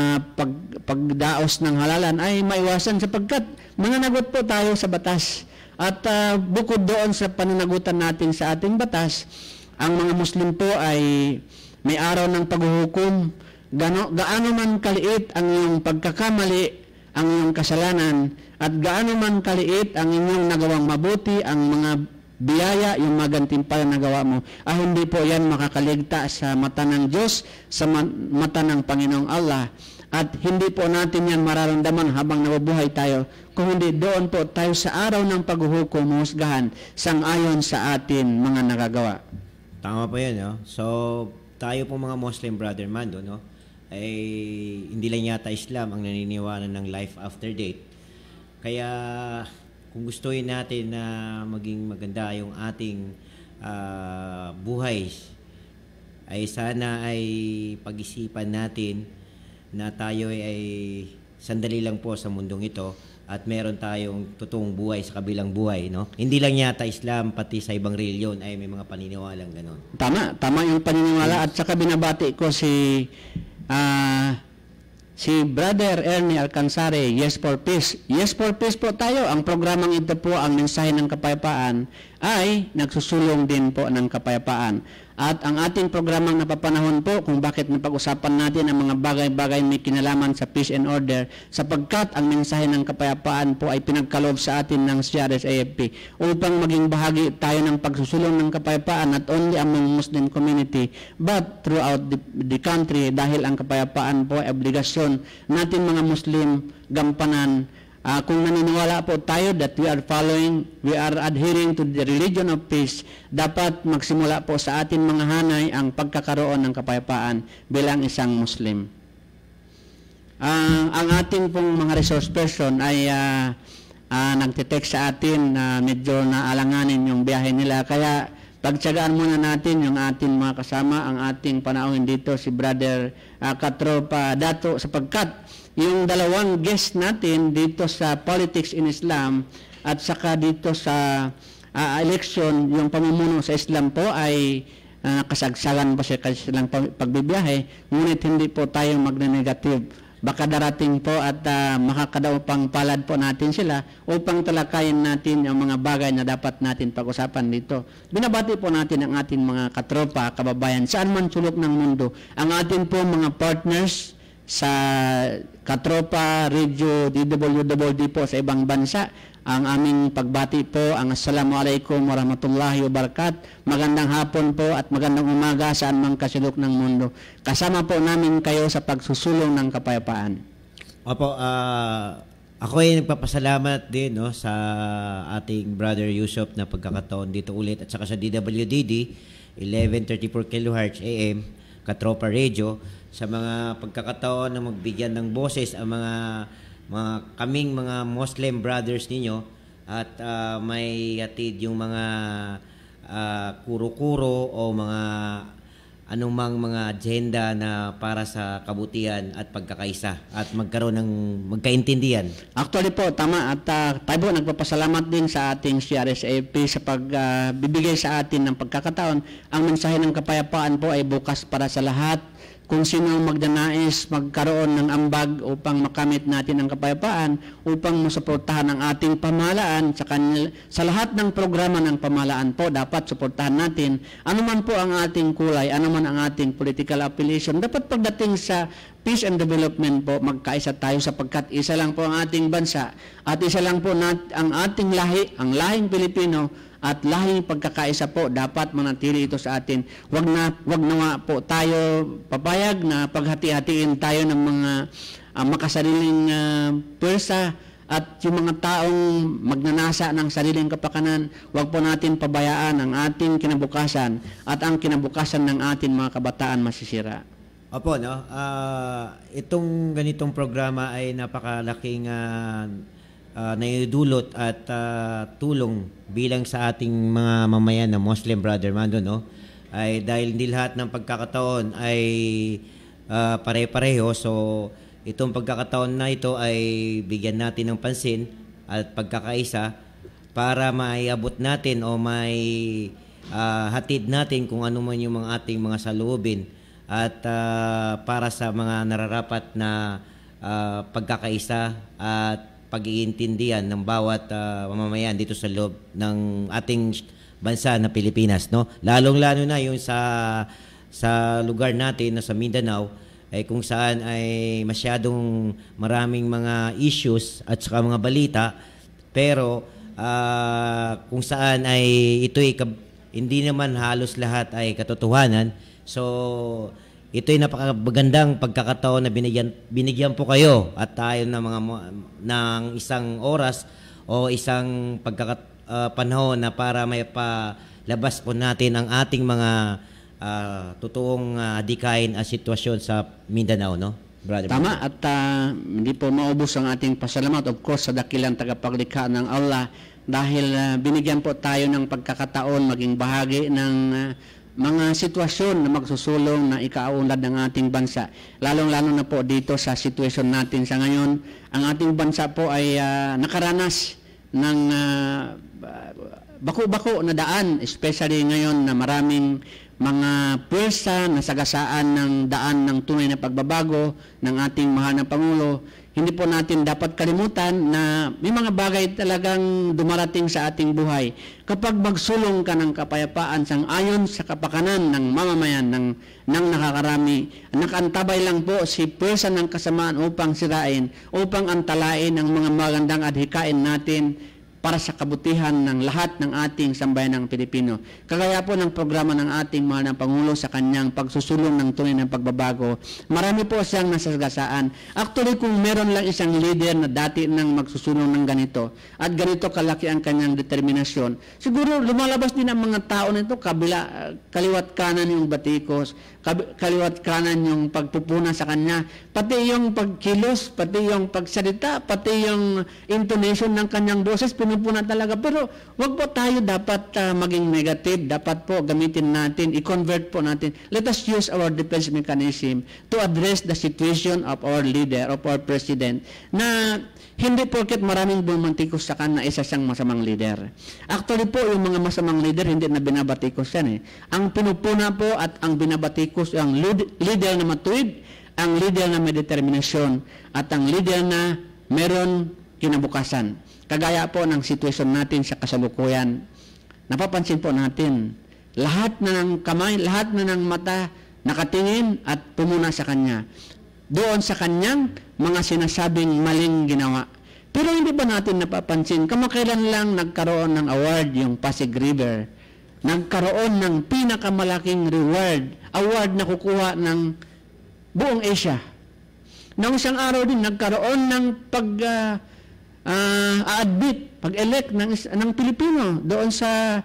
pagdaos ng halalan ay maiwasan sapagkat mananagot po tayo sa batas. At bukod doon sa pananagutan natin sa ating batas, ang mga Muslim po ay may araw ng paghuhukom. Gaano man kaliit ang iyong pagkakamali, ang iyong kasalanan, at gaano man kaliit ang inyong nagawang mabuti, ang mga biyaya, yung magantimpala na gawa mo, hindi po yan makakaligta sa mata ng Diyos, sa mata ng Panginoong Allah. At hindi po natin yan mararamdaman habang nabubuhay tayo, kung hindi doon po tayo sa araw ng paghuhukom, husgahan, sang-ayon sa atin mga nagagawa. Tama po yun, no? So, tayo po mga Muslim, Brother Mando, no? Ay hindi lang yata Islam ang naniniwala ng life after death. Kaya kung gustuin natin na maging maganda yung ating buhay, ay sana ay pag-isipan natin na tayo ay sandali lang po sa mundong ito at meron tayong totoong buhay sa kabilang buhay, no? Hindi lang yata Islam, pati sa ibang reliyon ay may mga paniniwalang ganon. Tama yung paniniwala. At saka binabati ko si Brother Ernie Alcansare, Yes for Peace. Yes for Peace po tayo. Ang programang ito po, ang mensahe ng kapayapaan, ay nagsusulong din po ng kapayapaan. At ang ating programang napapanahon po kung bakit napag-usapan natin ang mga bagay-bagay may kinalaman sa peace and order, sapagkat ang mensahe ng kapayapaan po ay pinagkaloob sa atin ng CRS-AFP upang maging bahagi tayo ng pagsusulong ng kapayapaan not only among Muslim community but throughout the country, dahil ang kapayapaan po ay obligasyon natin mga Muslim gampanan. Kung naniniwala po tayo that we are adhering to the religion of peace, dapat magsimula po sa atin mga hanay ang pagkakaroon ng kapayapaan bilang isang Muslim. Ang ating pong mga resource person ay nagtitext sa atin na medyo naalanganin yung biyahe nila. Kaya pagtsagaan muna natin yung ating mga kasama, ang ating panauhin dito, si Brother Katropa Dato, sapagkat yung dalawang guest natin dito sa Politics in Islam at saka dito sa election, yung pamumuno sa Islam po ay kasagsagan pa silang pagbibiyahe, ngunit hindi po tayo magne-negative. Baka darating po at makakadaupang palad po natin sila upang talakayin natin ang mga bagay na dapat natin pag-usapan dito. Binabati po natin ang ating mga katropa, kababayan, saan man sulok ng mundo. Ang ating po mga partners sa Katropa Radio DWDD po sa ibang bansa, Ang aming pagbati po, ang Assalamualaikum warahmatullahi wabarakatuh. Magandang hapon po at magandang umaga saan mang kasulok ng mundo. Kasama po namin kayo sa pagsusulong ng kapayapaan. Opo, ako ay nagpapasalamat din no, sa ating brother Yusoph na pagkakataon dito ulit at saka sa DWDD 1134 kHz AM Katropa Radio sa mga pagkakataon na magbigyan ng boses ang kaming mga Muslim brothers ninyo at may hatid yung mga kuro-kuro o mga anumang mga agenda na para sa kabutihan at pagkakaisa at magkaroon ng magkaintindihan. Actually po, tama. At tayo po nagpapasalamat din sa ating CRSAP sa pagbibigay sa atin ng pagkakataon. Ang mensahe ng kapayapaan po ay bukas para sa lahat. Kung sino ang magdanais magkaroon ng ambag upang makamit natin ang kapayapaan, upang masuportahan ang ating pamahalaan sa lahat ng programa ng pamahalaan po, dapat suportahan natin. Ano man po ang ating kulay, ano man ang ating political affiliation, dapat pagdating sa peace and development po, magkaisa tayo sapagkat isa lang po ang ating bansa at isa lang po ang ating lahi, ang lahing Pilipino, at lahing pagkakaisa po dapat manatili ito sa atin. Wag na po tayo papayag na paghati-hatiin tayo ng mga makasariling pwersa at yung mga taong magnanasa ng sariling kapakanan. Wag po natin pabayaan ang ating kinabukasan at ang kinabukasan ng ating mga kabataan masisira. Opo, no? Itong ganitong programa ay napakalaking naidulot at tulong bilang sa ating mga mamayan na Muslim brother Mando, no? Ay dahil hindi lahat ng pagkakataon ay pare-pareho, so itong pagkakataon na ito ay bigyan natin ng pansin at pagkakaisa para maiabot natin o may hatid natin kung ano man yung mga ating mga saloobin at para sa mga nararapat na pagkakaisa at pag-iintindihan ng bawat mamamayan dito sa loob ng ating bansa na Pilipinas, no? Lalong-lalo na yung sa lugar natin na sa Mindanao ay kung saan ay masyadong maraming mga issues at saka mga balita, pero kung saan ay ito'y hindi naman halos lahat ay katotohanan. So ito'y napakagandang pagkakataon na binigyan po kayo at tayo ng isang oras o isang panahon na para may palabas po natin ang ating mga totoong adikain at sitwasyon sa Mindanao, no? Brother. Tama, at hindi po maubos ang ating pasalamat, of course, sa dakilang tagapaglikha ng Allah dahil binigyan po tayo ng pagkakataon maging bahagi ng mga sitwasyon na magsusulong na ikaunlad ng ating bansa. Lalong-lalo na po dito sa sitwasyon natin sa ngayon, ang ating bansa po ay nakaranas ng bako-bako na daan, especially ngayon na maraming mga pwersa na sagasaan ng daan ng tunay na pagbabago ng ating mahal na Pangulo. Hindi po natin dapat kalimutan na may mga bagay talagang dumarating sa ating buhay. Kapag magsulong ka ng kapayapaan sang-ayon sa kapakanan ng mamamayan ng nakakarami, nakantabay lang po si pwersa ng kasamaan upang sirain, upang antalain ang mga magandang adhikain natin para sa kabutihan ng lahat ng ating sambayanang Pilipino. Kagaya po ng programa ng ating mahal na Pangulo sa kanyang pagsusulong ng tunay ng pagbabago, marami po siyang nasasagasaan. Actually, kung meron lang isang leader na dati nang magsusulong ng ganito, at ganito kalaki ang kanyang determinasyon, siguro lumalabas din ang mga tao nito, kaliwat kanan yung batikos, kaliwat kanan yung pagpupuna sa kanya, pati yung pagkilos, pati yung pagsalita, pati yung intonation ng kanyang boses, pinupuna talaga. Pero wag po tayo dapat maging negative. Dapat po gamitin natin, i-convert po natin. Let us use our defense mechanism to address the situation of our leader, of our president, na hindi porket maraming bumantikos sa kanya isa siyang masamang leader. Actually po, yung mga masamang leader, hindi na binabatikos yan. Ang pinupuna po at ang binabatikos, ang leader na matuwid, ang leader na may determinasyon, at ang leader na meron kinabukasan. Kagaya po ng sitwasyon natin sa kasalukuyan. Napapansin po natin, lahat na ng kamay, lahat na ng mata, nakatingin at pumuna sa kanya. Doon sa kanyang mga sinasabing maling ginawa. Pero hindi ba natin napapansin, kamakailan lang nagkaroon ng award yung Pasig River. Nagkaroon ng pinakamalaking award na kukuha ng buong Asia. Nang isang araw din, nagkaroon ng pag-elect ng Pilipino doon sa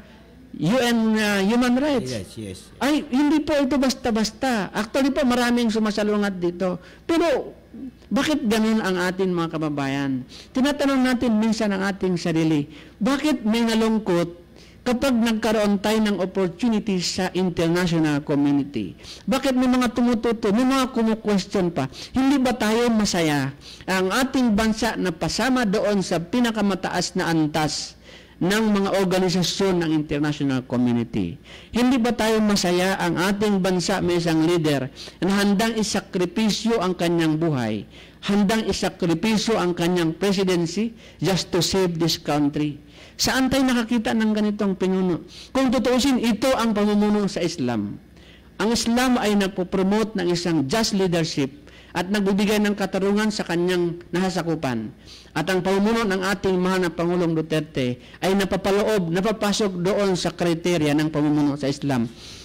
UN Human Rights. Yes. Ay, hindi po ito basta-basta. Actually po, maraming sumasalungat dito. Pero, bakit ganun ang ating mga kababayan? Tinatanong natin minsan ang ating sarili, bakit may nalungkot kapag nagkaroon tayo ng opportunity sa international community? Bakit may mga tumututo, may mga kumu-question pa? Hindi ba tayo masaya ang ating bansa na pasama doon sa pinakamataas na antas ng mga organisasyon ng international community? Hindi ba tayo masaya ang ating bansa may isang leader na handang isakripisyo ang kanyang buhay, handang isakripisyo ang kanyang presidency just to save this country? Saan tayo nakakita ng ganitong pinuno? Kung tutuusin, ito ang pamumuno sa Islam. Ang Islam ay nagpo-promote ng isang just leadership at nagbibigay ng katarungan sa kanyang nasasakupan. At ang pamumuno ng ating mahal na Pangulong Duterte ay napapasok doon sa kriteria ng pamumuno sa Islam.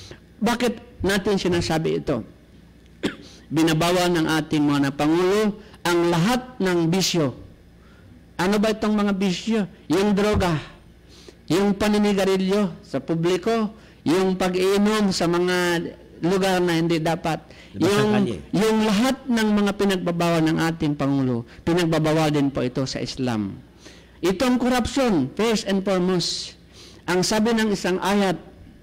Bakit natin sinasabi ito? Binabawal ng ating mahal na Pangulo ang lahat ng bisyo. Ano ba itong mga bisyo? Yung droga, yung paninigarilyo sa publiko, yung pag-iinom sa mga lugar na hindi dapat, yung lahat ng mga pinagbabawal ng ating Pangulo, pinagbabawal din po ito sa Islam. Itong corruption, first and foremost, ang sabi ng isang ayat,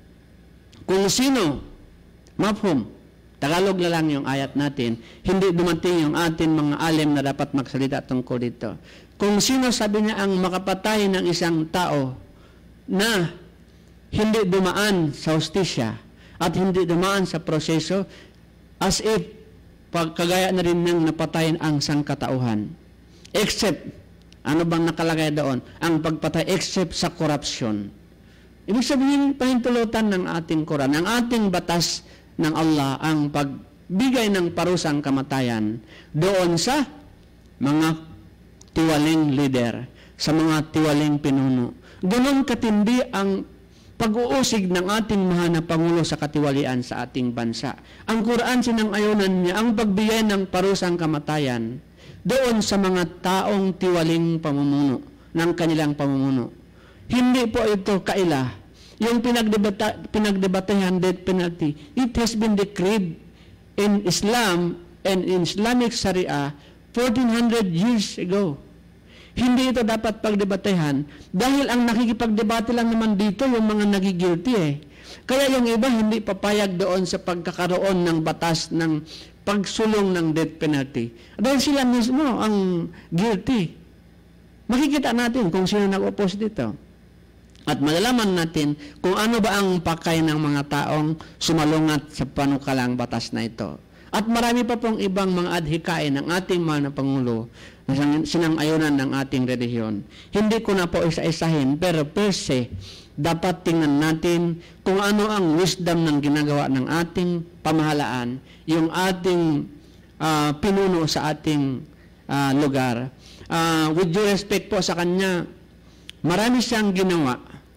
kung sino, mafhum, Tagalog na lang yung ayat natin, hindi dumating yung ating mga alim na dapat magsalita tungkol dito. Kung sino, sabi niya, ang makapatay ng isang tao na hindi dumaan sa hustisya at hindi dumaan sa proseso, as if kagaya na rin ng napatayin ang sangkatauhan. Except, ano bang nakalagay doon? Ang pagpatay, except sa corruption. Ibig sabihin, pahintulutan ng ating Quran, ng ating batas ng Allah, ang pagbigay ng parusang kamatayan doon sa mga tiwaling leader, sa mga tiwaling pinuno. Ganon katindi ang pag-uusig ng ating mahal na Pangulo sa katiwalian sa ating bansa. Ang Quran sinang-ayunan niya ang pagbigay ng parusang kamatayan doon sa mga taong tiwaling pamumuno, ng kanilang pamumuno. Hindi po ito kaila. Yung pinagdebatehan death penalty, it has been decreed in Islam and in Islamic Sharia 1400 years ago. Hindi ito dapat pagdebatehan dahil ang nakikipagdebate lang naman dito yung mga nagigilty eh. Kaya yung iba hindi papayag doon sa pagkakaroon ng batas ng pagsulong ng death penalty. Dahil sila mismo ang guilty. Makikita natin kung sino nag-oppose dito. At malalaman natin kung ano ba ang pakay ng mga taong sumalungat sa panukalang batas na ito. At marami pa pong ibang mga adhikain ng ating mahal na Pangulo na sinang-ayunan ng ating relihiyon. Hindi ko na po isa-isahin, pero per se, dapat tingnan natin kung ano ang wisdom ng ginagawa ng ating pamahalaan, yung ating pinuno sa ating lugar. With due respect po sa kanya, marami siyang ginawa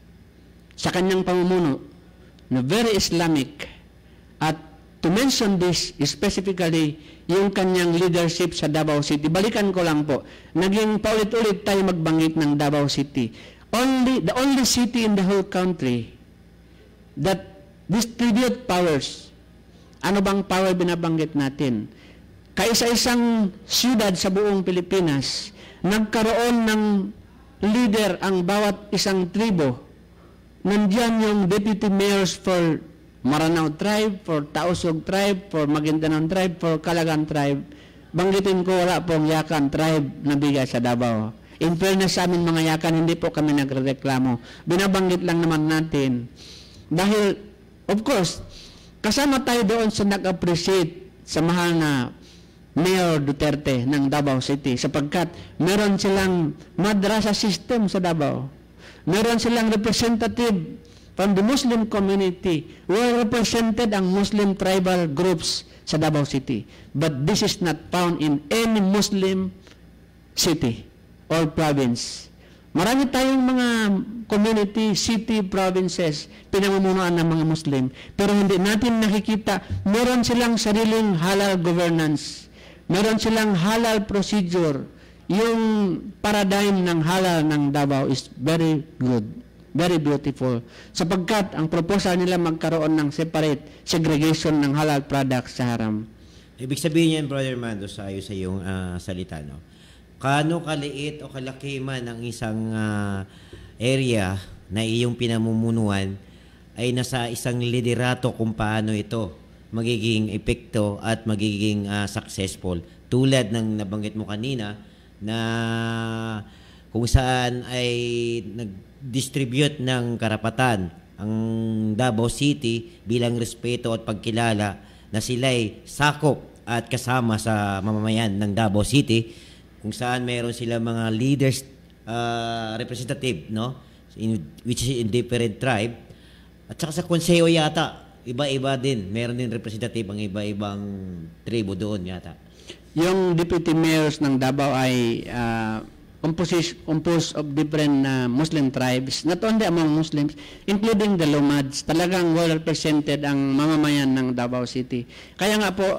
sa kanyang pamumuno na very Islamic. At to mention this specifically, yung kanyang leadership sa Davao City, balikan ko lang po, naging paulit-ulit tayo magbanggit ng Davao City. The only city in the whole country that distribute powers. Ano bang power binabanggit natin? Kaisa-isang siyudad sa buong Pilipinas, nagkaroon ng leader ang bawat isang tribo. Nandiyan yung deputy mayors for Maranao Tribe, for Tausug Tribe, for Maguindanao Tribe, for Calagan Tribe. Banggitin ko, wala pong Yakan Tribe na bigay sa Davao. In fairness sa amin mga Yakan, hindi po kami nagreklamo. Binabanggit lang naman natin. Dahil, of course, kasama tayo doon sa nag-appreciate sa mahal na Mayor Duterte ng Davao City sapagkat meron silang madrasa system sa Davao. Meron silang representative from the Muslim community. Well represented ang Muslim tribal groups sa Davao City. But this is not found in any Muslim city. or province. Marami tayong mga community, city, provinces, pinamumunuan ng mga Muslim. Pero hindi natin nakikita, meron silang sariling halal governance. Meron silang halal procedure. Yung paradigm ng halal ng Davao is very good, very beautiful. Sapagkat ang proposal nila magkaroon ng separate segregation ng halal products sa haram. Ibig sabihin yan, Brother Mando, sa iyong salita, no? Kaano kaliit o kalaki man ang isang area na iyong pinamumunuan ay nasa isang liderato kung paano ito magiging epekto at magiging successful. Tulad ng nabanggit mo kanina na kung saan ay nag-distribute ng karapatan ang Davao City bilang respeto at pagkilala na sila'y sakop at kasama sa mamamayan ng Davao City, kung saan meron sila mga leaders, representative, no? Which is in different tribe. At saka sa konseyo yata, iba-iba din. Meron din representative ang iba-ibang tribo doon yata. Yung deputy mayors ng Davao ay composed of different Muslim tribes, not only among Muslims, including the Lumads. Talagang well represented ang mamamayan ng Davao City. Kaya nga po,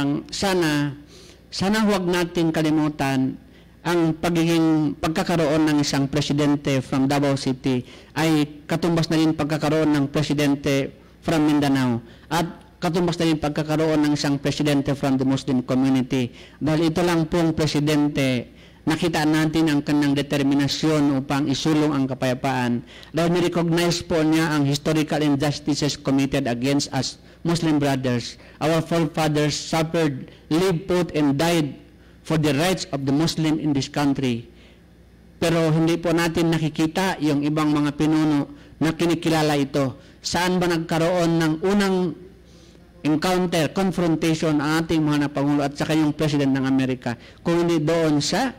sana huwag natin kalimutan ang pagkakaroon ng isang presidente from Davao City ay katumbas na rin pagkakaroon ng presidente from Mindanao at katumbas na rin pagkakaroon ng isang presidente from the Muslim community. Dahil ito lang pong presidente, nakita natin ang kanyang determinasyon upang isulong ang kapayapaan. Dahil nirecognize po niya ang historical injustices committed against us Muslim brothers. Our forefathers suffered, lived, fought, and died for the rights of the Muslim in this country. Pero hindi po natin nakikita yung ibang mga pinuno na kinikilala ito. Saan ba nagkaroon ng unang encounter, confrontation ang ating mga Pangulo at saka yung President ng Amerika, kung hindi doon sa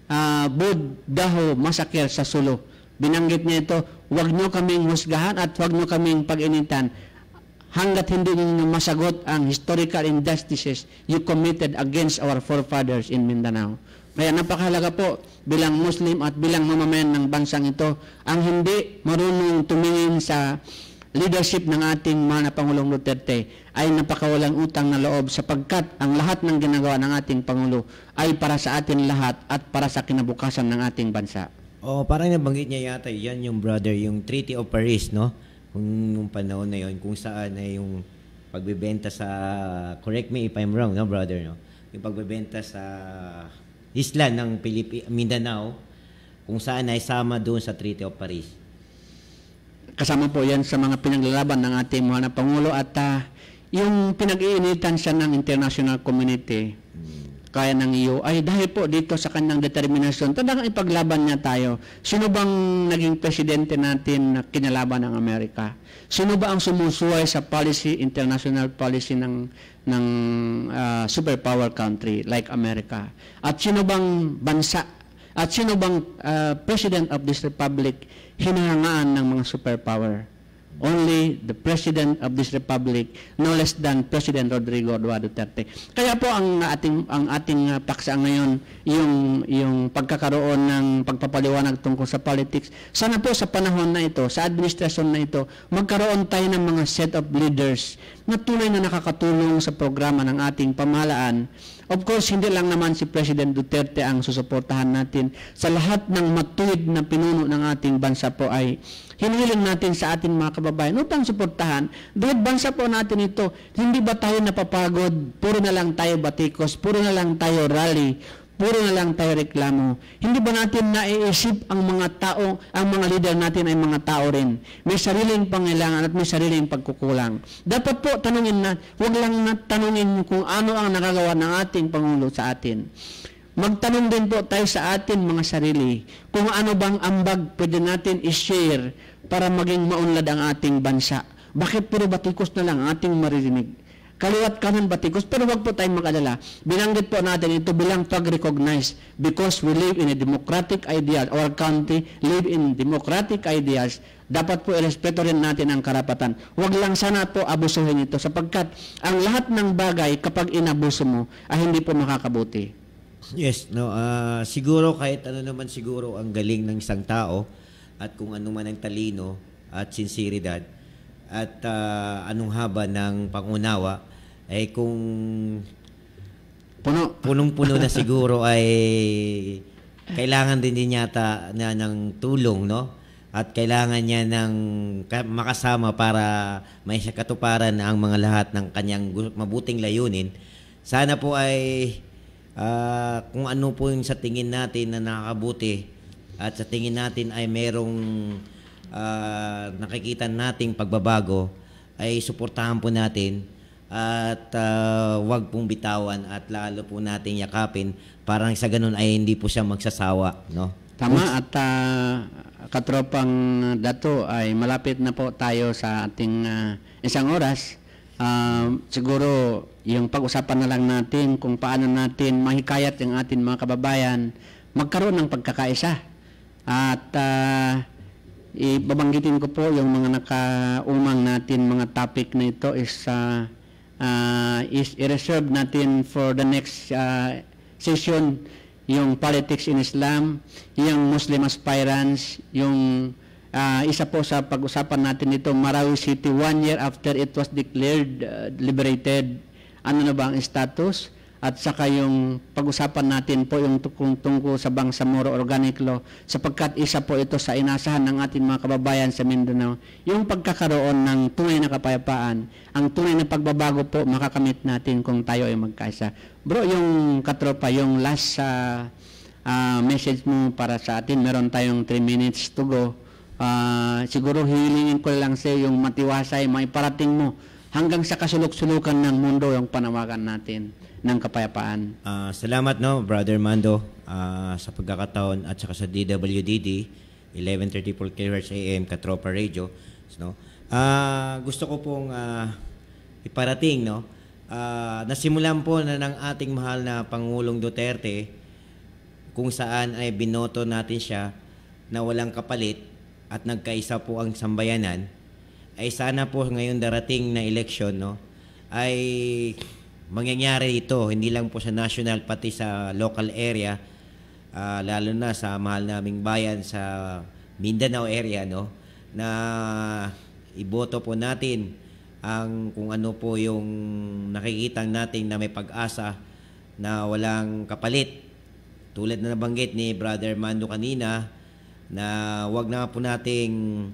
Daho Massacre sa Sulu. Binanggit niya ito, huwag nyo kaming husgahan at huwag nyo kaming pag-initan hanggat hindi ninyo masagot ang historical injustices you committed against our forefathers in Mindanao. Kaya napakahalaga po bilang Muslim at bilang mamamayan ng bansang ito ang hindi marunong tumingin sa leadership ng ating mga Pangulong Duterte ay napakawalang utang na loob sapagkat ang lahat ng ginagawa ng ating Pangulo ay para sa atin lahat at para sa kinabukasan ng ating bansa. Parang nabanggit niya yata yan yung brother, yung Treaty of Paris, no? Kung panahon na yon, kung saan ay yung pagbebenta sa, correct me if I'm wrong, no brother, no? Yung pagbebenta sa isla ng Mindanao, kung saan ay sama doon sa Treaty of Paris. Kasama po yan sa mga pinaglalaban ng ating mga Pangulo at yung pinag-iinitan siya ng international community, kaya ng iyo, ay dahil po dito sa kanyang determinasyon, talagang ipaglaban niya tayo. Sino bang naging presidente natin na kinalaban ng Amerika? Sino ba ang sumusuway sa policy, international policy ng superpower country like America? At sino bang bansa, at sino bang president of this republic hinahangaan ng mga superpower? Only the President of this Republic, no less than President Rodrigo Duterte. Kaya po ang ating paksa ngayon, yung pagkakaroon ng pagpapaliwanag tungkol sa politics. Sana po sa panahon na ito, sa administrasyon na ito, magkaroon tayo ng mga set of leaders na tunay na nakakatulong sa programa ng ating pamahalaan. Of course, hindi lang naman si President Duterte ang susuportahan natin. Sa lahat ng matuwid na pinuno ng ating bansa po ay hinihiling natin sa ating mga kababayan upang suportahan. Dahil bansa po natin ito, hindi ba tayo napapagod? Puro na lang tayo batikos, puro na lang tayo rally, puro na lang tayo reklamo. Hindi ba natin naiisip ang mga tao, ang mga leader natin ay mga tao rin. May sariling pangailangan at may sariling pagkukulang. Dapat po tanungin na, huwag lang tanungin kung ano ang nakagawa ng ating Pangulo sa atin. Magtanong din po tayo sa atin mga sarili kung ano bang ambag pwede natin i-share para maging maunlad ang ating bansa. Bakit puro batikos na lang ating maririnig? Kaliwat kanan batikos, pero wag po tayong mag-alala. Binanggit po natin ito bilang pag-recognize because we live in a democratic ideal. Our country live in democratic ideals. Dapat po irespeto rin natin ang karapatan. Huwag lang sana po abusuhin ito sapagkat ang lahat ng bagay kapag inabuso mo ay hindi po makakabuti. Yes, no. Siguro kahit ano naman siguro ang galing ng isang tao at kung ano man ang talino at sinseridad at anong haba ng pangunawa ay kung punong-puno na siguro ay kailangan din yata na ng tulong, no? At kailangan niya ng makasama para may katuparan ang mga lahat ng kanyang mabuting layunin. Sana po ay kung ano po yung sa tingin natin na nakakabuti at sa tingin natin ay merong nakikita nating pagbabago ay suportahan po natin at wag pong bitawan at lalo po nating yakapin parang sa ganun ay hindi po siya magsasawa, no? Tama at katropang dato ay malapit na po tayo sa ating isang oras. Siguro yung pag-usapan na lang natin kung paano natin mahikayat yung ating mga kababayan magkaroon ng pagkakaisa. At ibabanggitin ko po yung mga nakaumang natin mga topic na ito is i-reserve natin for the next session, yung politics in Islam, yung Muslim aspirants, yung isa po sa pag-usapan natin ito, Marawi City 1 year after it was declared liberated, ano na ba ang status? At saka yung pag-usapan natin po yung tungkol sa Bangsamoro Organic Law, sapagkat isa po ito sa inasahan ng ating mga kababayan sa Mindanao, yung pagkakaroon ng tunay na kapayapaan, ang tunay na pagbabago po makakamit natin kung tayo ay magkaisa. Bro, yung katropa, yung last message mo para sa atin, meron tayong 3 minutes to go. Siguro hilingin ko lang sa yung matiwasay, maiparating mo hanggang sa kasulok-sulukan ng mundo yung panawagan natin ng kapayapaan. Salamat, no, Brother Mando, sa pagkakataon at saka sa DWDD 1134 kHz AM Katropa Radio, no. Gusto ko pong iparating, no, nasimulan po na ng ating mahal na Pangulong Duterte kung saan ay binoto natin siya na walang kapalit at nagkaisa po ang sambayanan, ay sana po ngayon darating na eleksyon, no, ay mangyayari ito, hindi lang po sa national pati sa local area, lalo na sa mahal naming bayan sa Mindanao area, no, na iboto po natin ang kung ano po yung nakikita natin na may pag-asa na walang kapalit. Tulad na nabanggit ni Brother Mando kanina na wag na po nating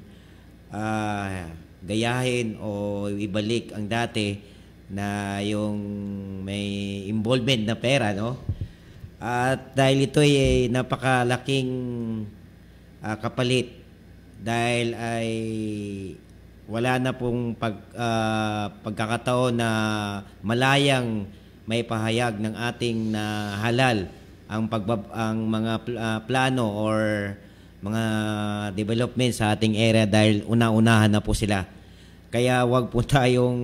gayahin o ibalik ang dati na yung may involvement na pera, no? At dahil ito ay napakalaking kapalit dahil ay wala na pong pagkakataon na malayang may pahayag ng ating na halal ang mga plano or mga development sa ating area dahil una-unahan na po sila. Kaya wag po tayong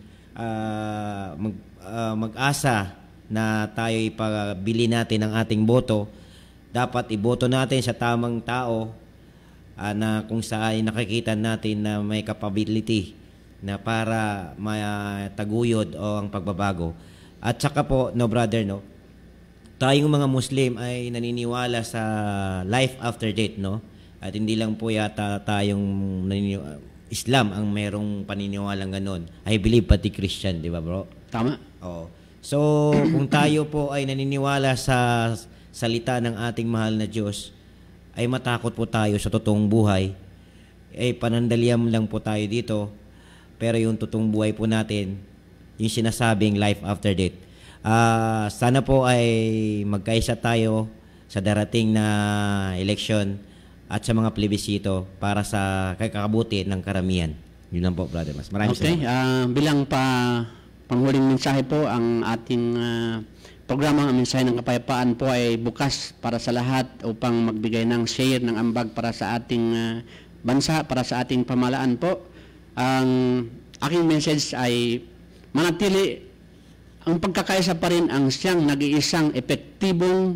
mag-asa na tayo ipabili natin ang ating boto. Dapat iboto natin sa tamang tao na kung saan nakikita natin na may capability na para mataguyod o ang pagbabago. At saka po, no brother, no, tayong mga Muslim ay naniniwala sa life after death, no? At hindi lang po yata tayong Islam ang merong paniniwalang ganon. I believe pati Christian, di ba, bro? Tama. Oo. So, kung tayo po ay naniniwala sa salita ng ating mahal na Diyos, ay matakot po tayo sa totoong buhay. Ay panandaliam lang po tayo dito. Pero yung totoong buhay po natin, yung sinasabing life after death. Sana po ay magkaisa tayo sa darating na eleksyon at sa mga plebisito para sa kakabuti ng karamihan. Yun lang po, Brother Mas. Maraming salamat. Bilang panghuling mensahe po, ang ating programa, ang mensahe ng kapayapaan po ay bukas para sa lahat upang magbigay ng share ng ambag para sa ating bansa, para sa ating pamahalaan po. Ang aking message ay manatili ang pagkakaisa pa rin ang siyang nag-iisang epektibong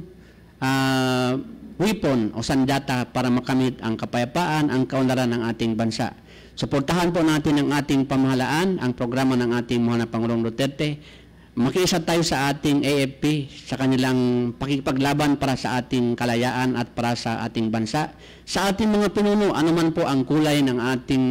weapon o sandata para makamit ang kapayapaan, ang kaunlaran ng ating bansa. Suportahan po natin ang ating pamahalaan, ang programa ng ating mahal na Pangulong Duterte. makiisa tayo sa ating AFP sa kanilang pakikipaglaban para sa ating kalayaan at para sa ating bansa. Sa ating mga pinuno, anuman po ang kulay ng ating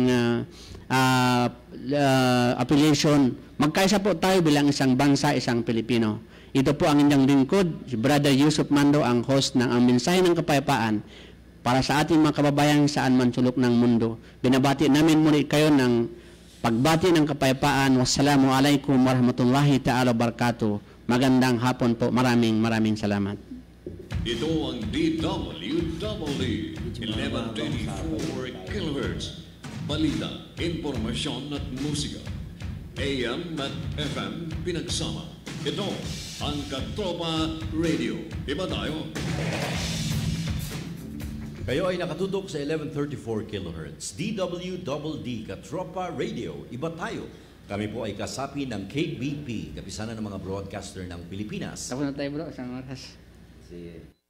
affiliation, magkaisa po tayo bilang isang bansa, isang Pilipino. Ito po ang inyong lingkod, si Brother Yusoph Mando, ang host ng ang mensahe ng kapayapaan para sa ating mga kababayan saan man sulok ng mundo. Binabati namin muli kayo ng pagbati ng kapayapaan. Wassalamualaikum warahmatullahi ta'ala wabarakatuh. Magandang hapon po. Maraming salamat. Ito ang DWWD 1124 kHz. Balita, impormasyon at musika. AM at FM pinagsama. Ito ang Katropa Radio. Iba tayo. Kayo ay nakatutok sa 1134 kHz. DWDD Katropa Radio. Iba tayo. Kami po ay kasapi ng KBP, kapisanan ng mga broadcaster ng Pilipinas. Tapos na tayo bro, isang oras. Si